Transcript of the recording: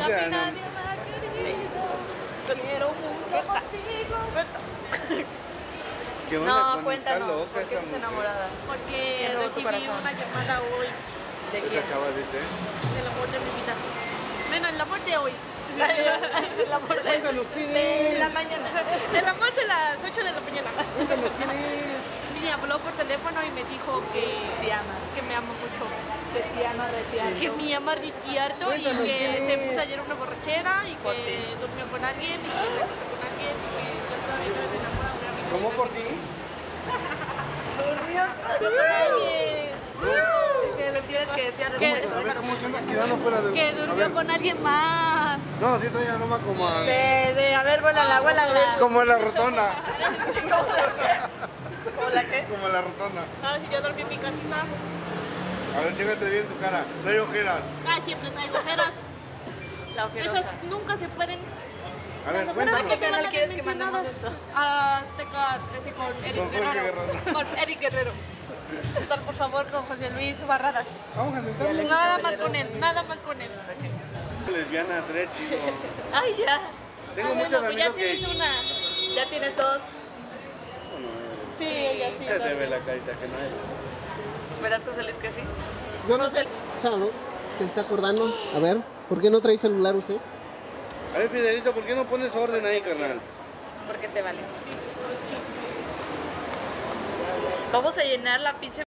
Diana. Quiero mucho contigo. ¿Qué onda No, con cuéntanos, loca ¿por qué esta estás mujer? enamorada? Porque robó tu recibí corazón? una llamada hoy ¿De Esta quién? chava dice. del amor de mi vida. Bueno, el amor de hoy. El amor de Cuéntanos quién es. la mañana. El amor de las 8 de la mañana. Cuéntanos quién es. Me habló por teléfono y me dijo Diana. que me ama mucho. De Diana, de Diana. Que me ama Ricciardo y Cuéntanos quién que se es. puso ayer una borrachera y Por ti. que durmió con alguien y que se acostó con alguien y que yo todavía no me enamorado de mí. ¿Cómo por ti? Durmió Con alguien. que le tienes que decir ¿Qué? A ver, ¿cómo se anda quedando fuera de... Que A durmió ver. con alguien más. No, sí, todavía no me como a... a ver, vuela la. Como en la rotonda. ¿Cómo la qué? Como en la rotonda. Ah, si yo dormí en mi casita. A ver, chécate bien tu cara. Trae ojeras. Ah, siempre traigo ojeras. La ojerosa. Esas nunca se pueden. A ver, Las ojeras cuéntanos. no ¿Qué te canal van a quieres que desmentir mandemos nada. esto? Ah, TK13 con Eric Con Jorge Guerrero. Con Eric Guerrero. Tal, por favor, con José Luis Barradas. Vamos a sentarnos. Nada más con él, nada más con él. Lesbiana, tres chido. Ay, ya. Tengo Ah, muchos bueno, pues ya amigos tienes que... una. Ya tienes dos. Sí, ella sí. Ya te ve también. la carita que no es. ¿Verdad, José Luis, que sí? Yo no sé, chavo, se está acordando. A ver, ¿por qué no trae celular usted? A ver, Fidelito, ¿por qué no pones orden ahí, carnal? Porque te vale. Vamos a llenar la pinche